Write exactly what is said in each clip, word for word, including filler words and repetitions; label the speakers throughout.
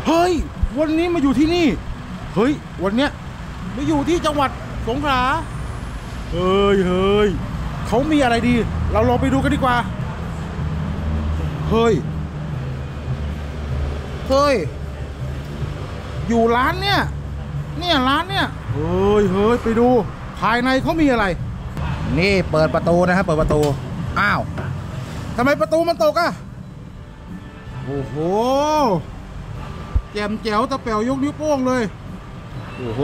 Speaker 1: เฮ้ยวันนี้มาอยู่ที่นี่เฮ้ยวันเนี้ยมาอยู่ที่จังหวัดสงขลาเฮ้ยเฮ้ยเขามีอะไรดีเราลองไปดูกันดีกว่าเฮ้ยเฮ้ยอยู่ร้านเนี่ยเนี่ยร้านเนี่ยเฮ้ยเฮ้ยไปดูภายในเขามีอะไรนี่เปิดประตูนะครับเปิดประตูอ้าวทำไมประตูมันตกอะโอ้โหแจ่มแจ๋วตะแป๋วยกนิ้วโป้งเลยโอ้โห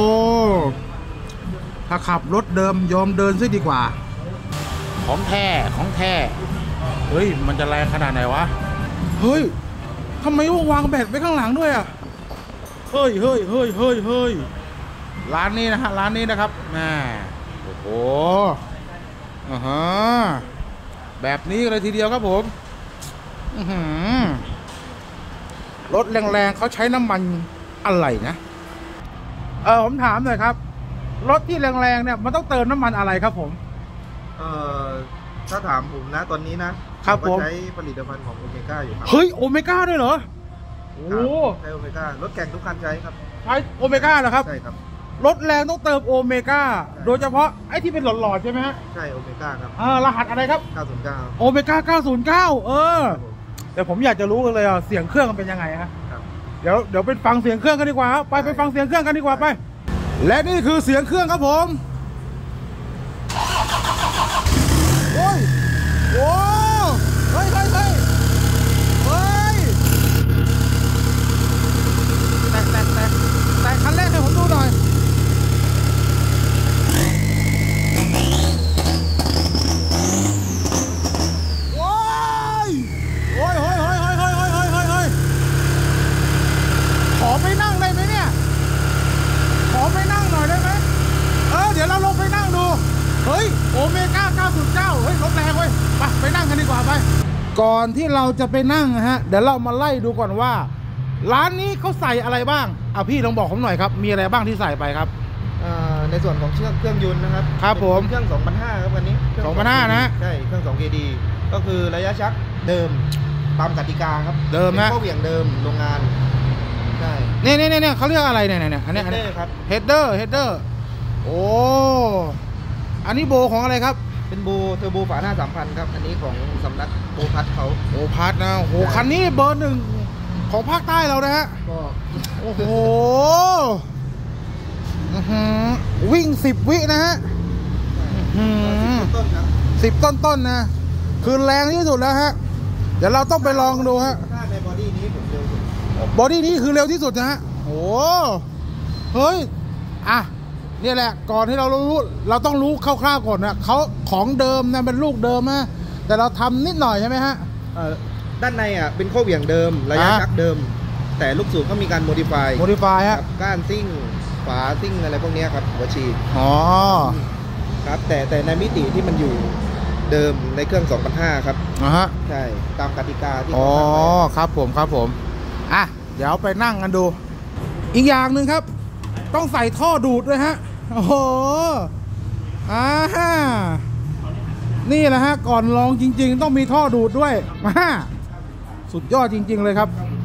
Speaker 1: ถ้าขับรถเดิมยอมเดินซะดีกว่าของแท้ของแท้เฮ้ยมันจะแรงขนาดไหนวะเฮ้ยทำไมวางแบตไว้ข้างหลังด้วยอ่ะเฮ้ยเฮ้ยเฮ้ยเฮ้ยเฮ้ยร้านนี้นะฮะร้านนี้นะครับแม่โอ้โหอ่าฮะแบบนี้เลยทีเดียวครับผมอือหือรถแรงๆเขาใช้น้ำมันอะไรนะเออผมถามหน่อยครับรถที่แรงๆเนี่ยมันต้องเติมน้ำมันอะไรครับผม
Speaker 2: เอ่อถ้าถามผมนะตอนนี้นะครับผมใช้ผลิตภัณฑ์ของโอเมก้าอยู่ครับ
Speaker 1: เฮ้ยโอเมก้าด้วยเหรอโอ้
Speaker 2: ใช้โอเมก้ารถแข่งทุกคันใช้ครับ
Speaker 1: ใช้โอเมก้าเหรอครับ
Speaker 2: ใช่ครับ
Speaker 1: รถแรงต้องเติมโอเมก้าโดยเฉพาะไอ้ที่เป็นหลอดๆใช่ไหมฮะ
Speaker 2: ใช่โอเมก้าครับ
Speaker 1: อ่ารหัสอะไรครับ
Speaker 2: เก้าศูนย์เก้า
Speaker 1: โอเมก้าเก้าศูนย์เก้าเออแต่ผมอยากจะรู้กันเลยอ่ะเสียงเครื่องมันเป็นยังไงฮะเดี๋ยวเดี๋ยวไปฟังเสียงเครื่องกันดีกว่าไปไปฟังเสียงเครื่องกันดีกว่าไปและนี่คือเสียงเครื่องครับผมโอ้ยโอ้เฮ้ยเฮ้ยเฮ้ยเฮ้ยแตะแตะแตะแตะคันแรกให้ผมดูหน่อยโอ้ยโอ้ยโอ้ยโอ้ยโอ้ยโอ้ยโอ้ยโอ้ยโอ้ยขอไปนั่งได้ไหมเนี่ยขอไปนั่งหน่อยได้ไหมเออเดี๋ยวเราลงไปนั่งดูเฮ้ยโอเมก้าเก้าศูนย์เก้าเฮ้ยรถแรงเว้ยไปไปนั่งกันดีกว่าไปก่อนที่เราจะไปนั่งฮะเดี๋ยวเรามาไล่ดูก่อนว่าร้านนี้เขาใส่อะไรบ้างอ่ะพี่ลองบอกผมหน่อยครับมีอะไรบ้างที่ใส่ไปครับ
Speaker 2: ในส่วนของเครื่องเครื่องยนต์นะครับ
Speaker 1: ครับผม
Speaker 2: เครื่อง สองพันห้าร้อย ครับวันนี้
Speaker 1: สองพันห้าร้อยนะ
Speaker 2: ใช่เครื่อง สอง เค ดี ก็คือระยะชักเดิมตามกติกาครับ
Speaker 1: เดิมนะ
Speaker 2: ข้อเหวี่ยงเดิมโรงงานใช่
Speaker 1: เนี่ยเนี่ยเนี่ยเขาเรียกอะไรเนี่ยเนี่ยอันนี้
Speaker 2: เฮดเดอร์ครับ
Speaker 1: เฮดเดอร์เฮดเดอร์โอ้อันนี้โบของอะไรครับ
Speaker 2: เป็นโบเทอร์โบฝาหน้าสามพันครับอันนี้ของสำนักโบพัทเขา
Speaker 1: โบพัทนะโอ้โหคันนี้เบอร์หนึ่งของภาคใต้เรานะฮะโอ้โหวิ่งสิบวินะฮะสิบต้นต้นนะคือแรงที่สุดแล้วฮะเดี๋ยวเราต้องไปลองดูฮะ
Speaker 2: ในบอดี้นี้ผมเร็วสุด
Speaker 1: บอดี้นี้คือเร็วที่สุดนะฮะโอ้เฮ้ยอ่ะนี่แหละก่อนที่เรารู้เราต้องรู้คร่าวๆก่อนนะเขาของเดิมนะเป็นลูกเดิมนะแต่เราทำนิดหน่อยใช่ไหมฮะ
Speaker 2: ด้านในอ่ะเป็นข้อเหวี่ยงเดิมระยะชักเดิมแต่ลูกสูบก็มีการโมดิฟาย
Speaker 1: โมดิฟายฮะ
Speaker 2: ก้านซิ่งฝาซิ่งอะไรพวกนี้ครับหัวฉีด
Speaker 1: อ๋อ
Speaker 2: ครับแต่แต่ในมิติที่มันอยู่เดิมในเครื่อง สองพันห้าร้อย ครับ
Speaker 1: อ่าฮะ
Speaker 2: ใช่ตามกติกาที่
Speaker 1: อ๋อครับผมครับผมอ่ะเดี๋ยวไปนั่งกันดูอีกอย่างหนึ่งครับต้องใส่ท่อดูดด้วยฮะโอ้โหอ่านี่แหละฮะก่อนลองจริงๆต้องมีท่อดูดด้วยมาสุดยอดจริงๆเลยครับ